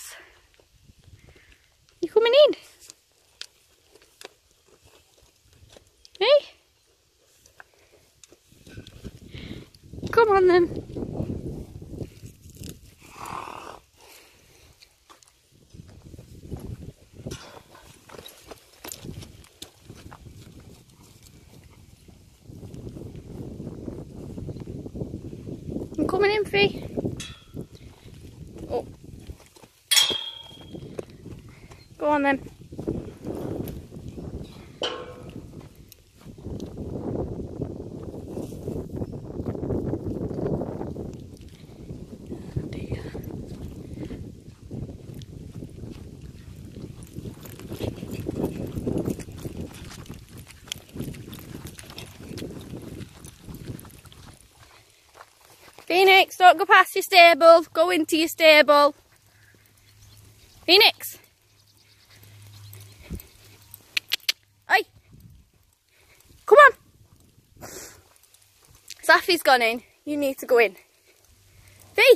Lucas? You coming in? Hey? Come on then. I'm coming in, Fee. Oh. Go on then. Phoenix, don't go past your stable. Go into your stable. Phoenix. Hey. Come on. Sapphire's gone in. You need to go in. Fee.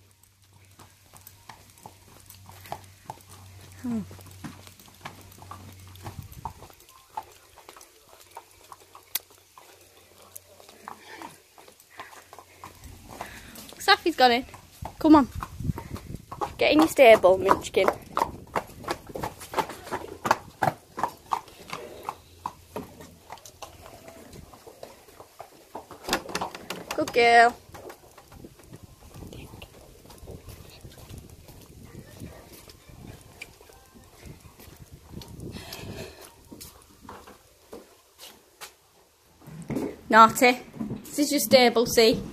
Sapphire's gone in. Come on. Get in your stable, Munchkin. Good girl. Naughty. This is your stable, see?